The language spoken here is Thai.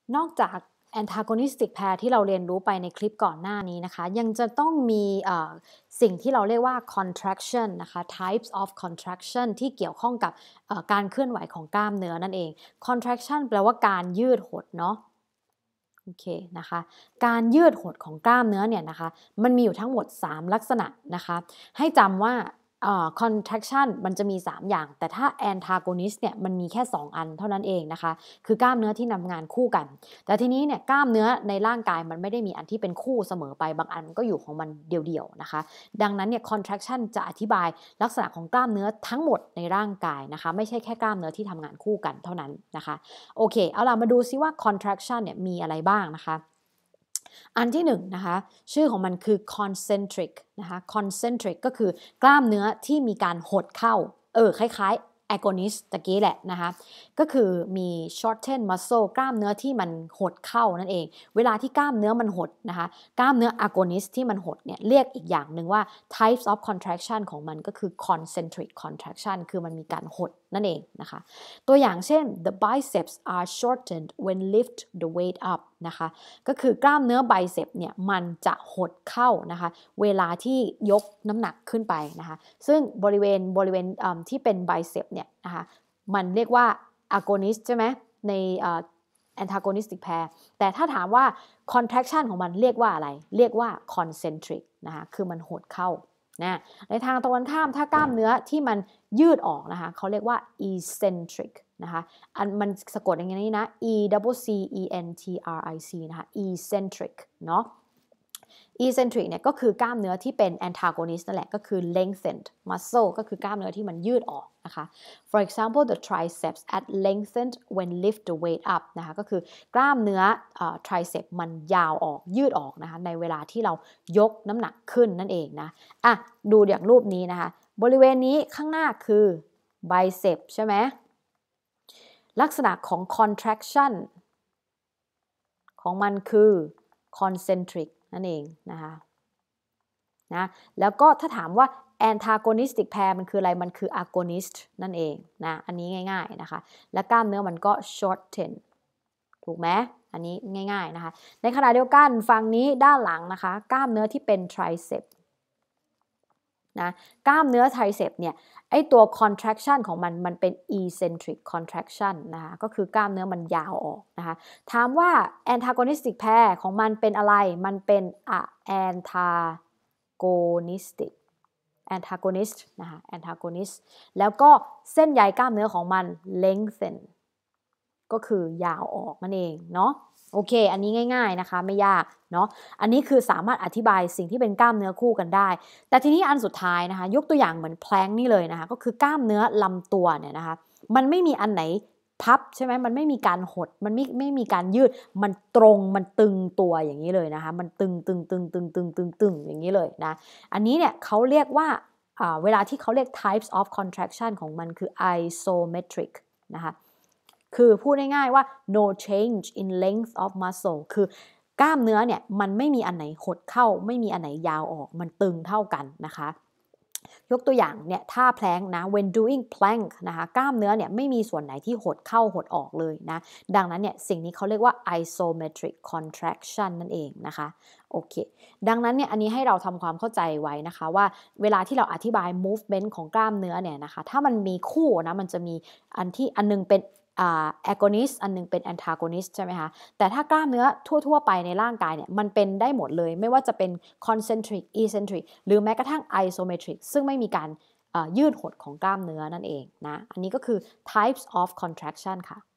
นอกจาก antagonistic pair ที่เราเรียนรู้ไปในคลิปก่อนหน้านี้นะคะยังจะต้องมีสิ่งที่เราเรียกว่า contraction นะคะ types of contraction ที่เกี่ยวข้องกับการเคลื่อนไหวของกล้ามเนื้อนั่นเอง contraction แปลว่าการยืดหดเนาะโอเคนะคะการยืดหดของกล้ามเนื้อเนี่ยนะคะมันมีอยู่ทั้งหมด3ลักษณะนะคะให้จำว่าcontraction มันจะมี3อย่างแต่ถ้า antagonist เนี่ยมันมีแค่2อันเท่านั้นเองนะคะคือกล้ามเนื้อที่นำงานคู่กันแต่ทีนี้เนี่ยกล้ามเนื้อในร่างกายมันไม่ได้มีอันที่เป็นคู่เสมอไปบางอันมันก็อยู่ของมันเดี่ยวๆนะคะดังนั้นเนี่ย contraction จะอธิบายลักษณะของกล้ามเนื้อทั้งหมดในร่างกายนะคะไม่ใช่แค่กล้ามเนื้อที่ทำงานคู่กันเท่านั้นนะคะโอเคเอาล่ะมาดูซิว่า contraction เนี่ยมีอะไรบ้างนะคะอันที่1นะคะชื่อของมันคือ concentric นะคะ concentric ก็คือกล้ามเนื้อที่มีการหดเข้าคล้ายๆ agonist ตะกี้แหละนะคะก็คือมี shorten muscle กล้ามเนื้อที่มันหดเข้านั่นเองเวลาที่กล้ามเนื้อมันหดนะคะกล้ามเนื้อ agonist ที่มันหดเนี่ยเรียกอีกอย่างหนึ่งว่า types of contraction ของมันก็คือ concentric contraction คือมันมีการหดนั่นเองนะคะตัวอย่างเช่น the biceps are shortened when lift the weight up นะคะก็คือกล้ามเนื้อไบเซปเนี่ยมันจะหดเข้านะคะเวลาที่ยกน้ำหนักขึ้นไปนะคะซึ่งบริเวณที่เป็นไบเซปเนี่ยนะคะมันเรียกว่า agonist ใช่ไหมในantagonistic pair แต่ถ้าถามว่า contraction ของมันเรียกว่าอะไรเรียกว่า concentric นะคะคือมันหดเข้านะในทางตรงกันข้ามถ้ากล้ามเนื้อที่มันยืดออกนะคะเขาเรียกว่า eccentric นะคะมันสะกดอย่างนี้นะ e double c e n t r i c นะคะ eccentric เนาะ eccentric เนี่ยก็คือกล้ามเนื้อที่เป็น antagonist นั่นแหละก็คือ lengthened muscle ก็คือกล้ามเนื้อที่มันยืดออกนะคะ for example the triceps are lengthened when lift the weight up นะคะก็คือกล้ามเนื้อtricep มันยาวออกยืดออกนะคะในเวลาที่เรายกน้ำหนักขึ้นนั่นเองนะดูอย่างรูปนี้นะคะบริเวณนี้ข้างหน้าคือ bicep ใช่ไหมลักษณะของ contraction ของมันคือ concentric นั่นเองนะคะนะแล้วก็ถ้าถามว่า antagonistic pair มันคืออะไรมันคือ agonist นั่นเองนะอันนี้ง่ายๆนะคะและกล้ามเนื้อมันก็ shorten ถูกไหมอันนี้ง่ายๆนะคะในขณะเดียวกันฝั่งนี้ด้านหลังนะคะกล้ามเนื้อที่เป็น tricep นะกล้ามเนื้อ tricep เนี่ยไอตัว contraction ของมันเป็น eccentric contraction นะคะก็คือกล้ามเนื้อมันยาวออกนะคะถามว่า antagonistic pair ของมันเป็นอะไรมันเป็น antagonist นะคะ antagonist แล้วก็เส้นใยกล้ามเนื้อของมัน lengthen ก็คือยาวออกนั่นเองเนาะโอเคอันนี้ง่ายๆนะคะไม่ยากเนาะอันนี้คือสามารถอธิบายสิ่งที่เป็นกล้ามเนื้อคู่กันได้แต่ทีนี้อันสุดท้ายนะคะยกตัวอย่างเหมือนแพลงนี่เลยนะคะก็คือกล้ามเนื้อลำตัวเนี่ยนะคะมันไม่มีอันไหนพับใช่ไหมมันไม่มีการหดมันไม่มีการยืดมันตรงมันตึงตัวอย่างนี้เลยนะคะมันตึงอย่างนี้เลยนะอันนี้เนี่ยเขาเรียกว่าเวลาที่เขาเรียก types of contraction ของมันคือ isometric นะคะคือพูดง่ายๆว่า no change in length of muscle คือกล้ามเนื้อเนี่ยมันไม่มีอันไหนหดเข้าไม่มีอันไหนยาวออกมันตึงเท่ากันนะคะยกตัวอย่างเนี่ยท่าแพลงนะ when doing plank นะคะกล้ามเนื้อเนี่ยไม่มีส่วนไหนที่หดเข้าหดออกเลยนะดังนั้นเนี่ยสิ่งนี้เขาเรียกว่า isometric contraction นั่นเองนะคะโอเคดังนั้นเนี่ยอันนี้ให้เราทำความเข้าใจไว้นะคะว่าเวลาที่เราอธิบาย movement ของกล้ามเนื้อเนี่ยนะคะถ้ามันมีคู่นะมันจะมีอันนึงเป็นagonist อันนึงเป็น antagonist ใช่ไหมคะแต่ถ้ากล้ามเนื้อทั่วๆไปในร่างกายเนี่ยมันเป็นได้หมดเลยไม่ว่าจะเป็น concentric eccentric หรือแม้กระทั่ง isometric ซึ่งไม่มีการยืดหดของกล้ามเนื้อนั่นเองนะอันนี้ก็คือ types of contraction ค่ะ